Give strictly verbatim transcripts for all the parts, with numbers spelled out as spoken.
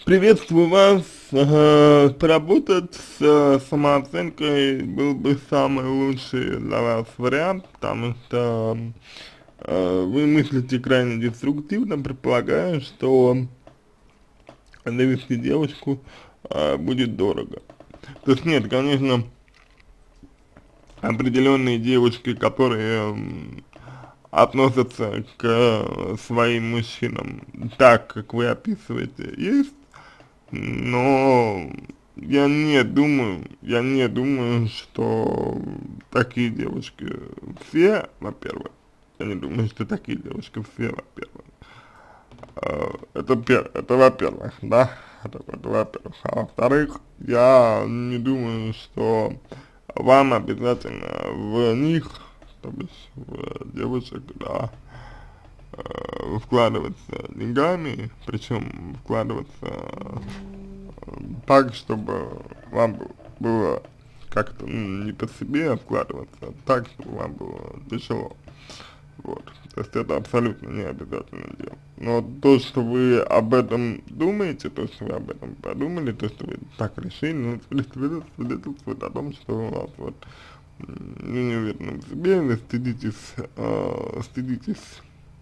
Приветствую вас. Ага, поработать с э, самооценкой был бы самый лучший для вас вариант, потому что э, вы мыслите крайне деструктивно, предполагая, что довести девушку э, будет дорого. То есть нет, конечно, определенные девушки, которые м, относятся к э, своим мужчинам так, как вы описываете, есть. Но я не думаю, я не думаю, что такие девушки все, во-первых, я не думаю, что такие девушки все, во-первых. Э, Это, пер, это во-первых, да, это, это во-первых. А во-вторых, я не думаю, что вам обязательно в них, то бишь в девушек, да, э, вкладываться деньгами, причем вкладываться так, чтобы вам было как-то ну, не по себе вкладываться, а так, чтобы вам было тяжело. Вот. То есть это абсолютно не обязательно делать. Но то, что вы об этом думаете, то, что вы об этом подумали, то, что вы так решили, ну, свидетельствует, свидетельствует о том, что у вас вот м, вы не уверены в себе, вы стыдитесь, э, стыдитесь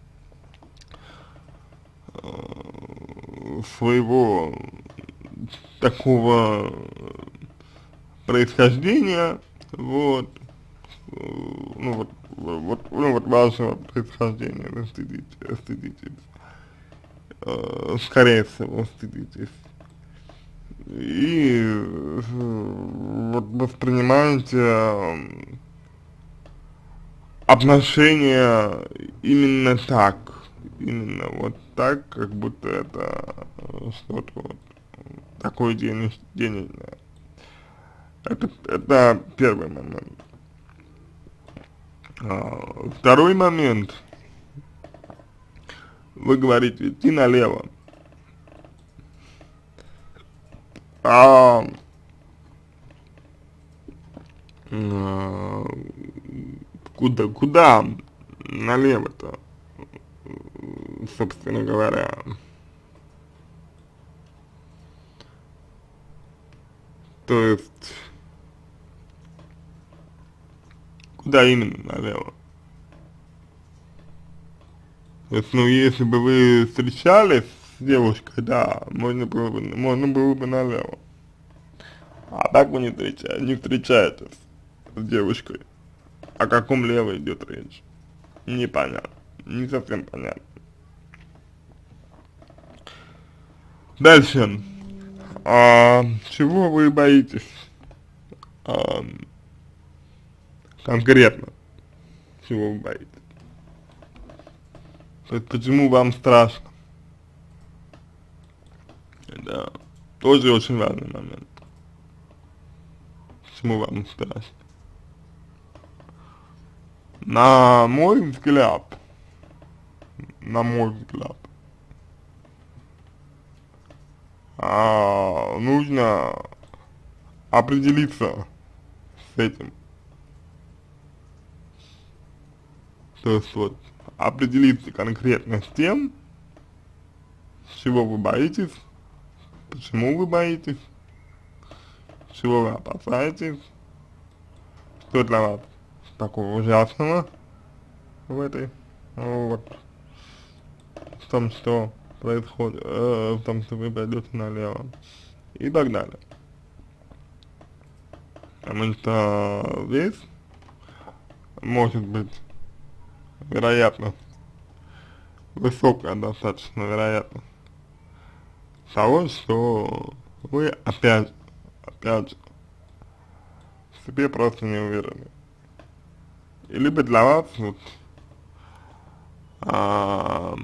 э, своего такого происхождения, вот, э, ну вот, вот, ну вот вашего происхождения вы стыдитесь, стыдитесь, э, скорее всего стыдитесь, и э, вот воспринимаете э, отношения именно так, именно вот так, как будто это э, что-то вот такое денег, денежное. Это, это первый момент. А, второй момент, вы говорите идти налево, а, а, куда, куда налево-то, собственно говоря, то есть, куда именно налево? То есть, ну, если бы вы встречались с девушкой, да, можно было бы, можно было бы налево, а так вы не встречаетесь, не встречаетесь с девушкой, о каком лево идет речь, непонятно, не совсем понятно. Дальше. А, чего вы боитесь? А, конкретно. Чего вы боитесь? То есть почему вам страшно? Это тоже очень важный момент. Почему вам страшно? На мой взгляд, на мой взгляд, а, нужно определиться с этим. То есть вот определиться конкретно с тем, чего вы боитесь, почему вы боитесь, чего вы опасаетесь, что для вас такого ужасного в этой, вот, в том, что происходит, э, в том, что вы пойдете налево и так далее. Потому что здесь может быть вероятность, высокая достаточно вероятность того, что вы опять, опять же, в себе просто не уверены. И либо для вас вот, ам,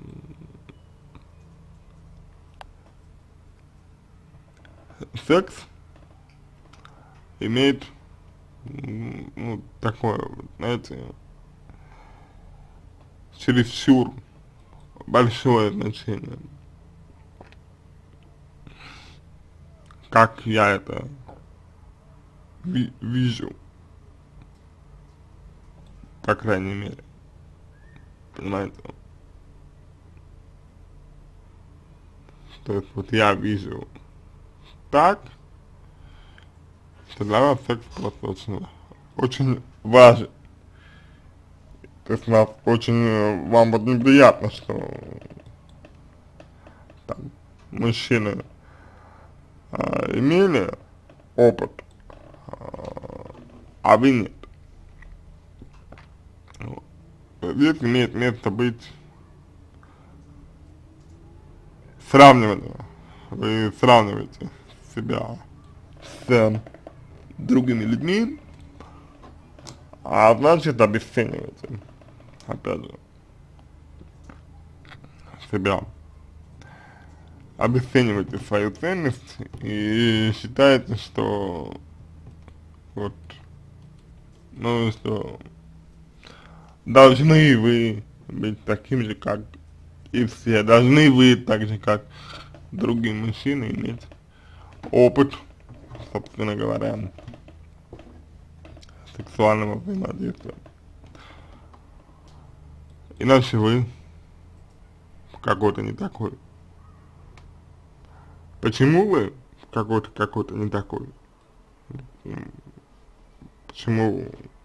секс имеет, м, ну, такое, вот, знаете, чересчур большое значение, как я это ви вижу, по крайней мере, понимаете? То есть вот я вижу так, что для вас секс просто очень, очень важен. То есть вас очень, э, вам вот неприятно, что там мужчины а, имели опыт, а вы нет. Вот. Здесь имеет место быть сравнивание. Вы сравниваете себя с э, другими людьми, а значит обесцениваете, опять же, себя. Обесцениваете свою ценность и считаете, что вот, ну, что должны вы быть таким же, как и все, должны вы так же, как другие мужчины, иметь опыт, собственно говоря, сексуального взаимодействия. Иначе вы какой-то не такой. Почему вы какой-то какой-то не такой? Почему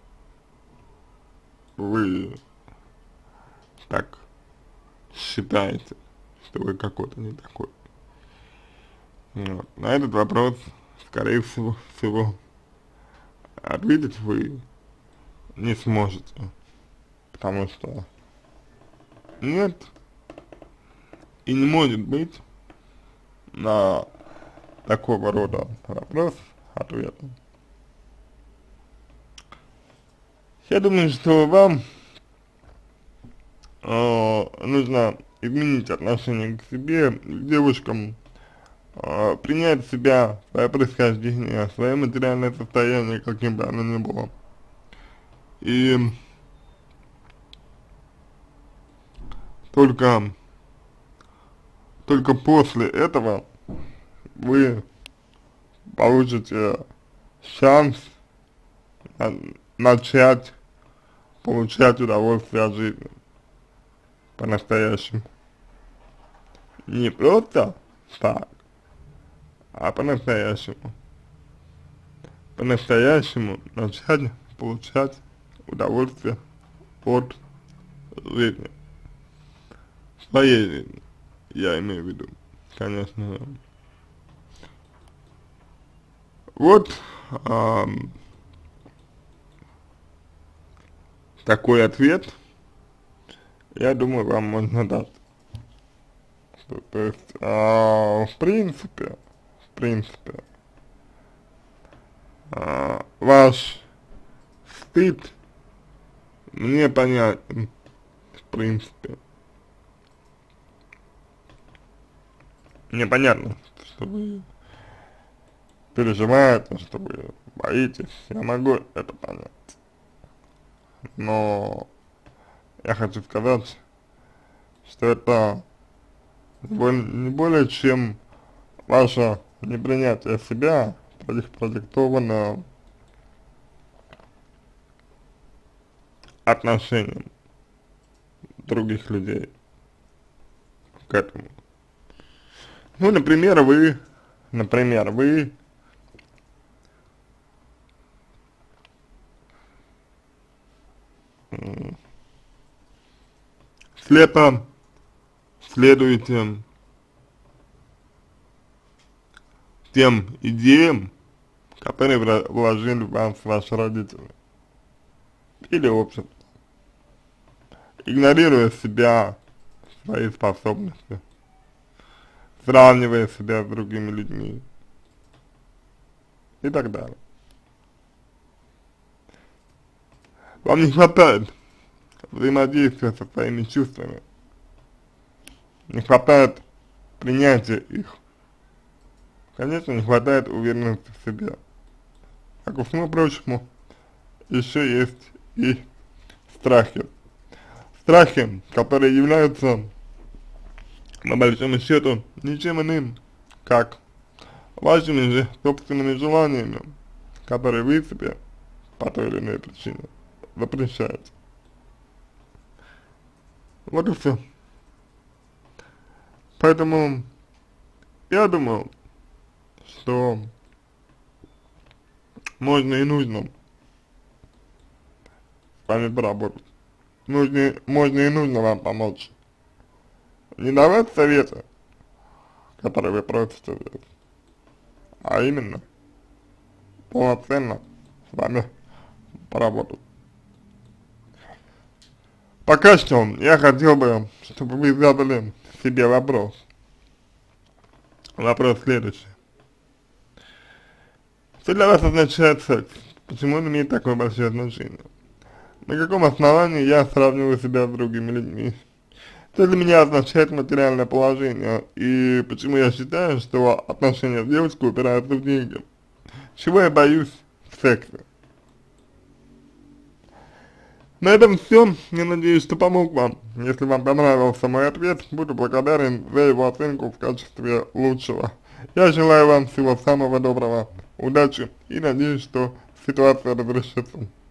вы так считаете, что вы какой-то не такой? Вот. На этот вопрос, скорее всего, всего ответить вы не сможете, потому что нет и не может быть на такого рода вопрос ответа. Я думаю, что вам э, нужно изменить отношение к себе, к девушкам, э, принять себя, свое происхождение, свое материальное состояние, каким бы оно ни было. И только, только после этого вы получите шанс на, начать получать удовольствие от жизни по-настоящему. Не просто так, а по-настоящему. По-настоящему начать получать удовольствие от жизни. Своей жизни, я имею в виду, конечно. Вот эм, такой ответ, я думаю, вам можно дать. То, то есть, э, в принципе, в принципе, э, ваш стыд мне понятен, в принципе. Мне понятно, что вы переживаете, что вы боитесь, я могу это понять. Но я хочу сказать, что это не более чем ваше непринятие себя продиктовано отношением других людей к этому. Ну, например, вы, например, вы слепо следуете тем идеям, которые вложили в вас ваши родители или общество, игнорируя себя, свои способности, сравнивая себя с другими людьми и так далее. Вам не хватает взаимодействия со своими чувствами, не хватает принятия их, конечно, не хватает уверенности в себе. А ко всему прочему, еще есть и страхи. Страхи, которые являются, по большому счету, ничем иным, как вашими же собственными желаниями, которые вы себе по той или иной причине запрещаете. Вот и все. Поэтому я думаю, что можно и нужно с вами поработать. Нужно, можно и нужно вам помочь. Не давать советы, которые вы просите, а именно полноценно с вами поработать. Пока что я хотел бы, чтобы вы задали себе вопрос. Вопрос следующий. Что для вас означает секс? Почему он имеет такое большое значение? На каком основании я сравниваю себя с другими людьми? Что для меня означает материальное положение? И почему я считаю, что отношения с девушкой упираются в деньги? Чего я боюсь в сексе? На этом все. Я надеюсь, что помог вам. Если вам понравился мой ответ, буду благодарен за его оценку в качестве лучшего. Я желаю вам всего самого доброго, удачи и надеюсь, что ситуация разрешится.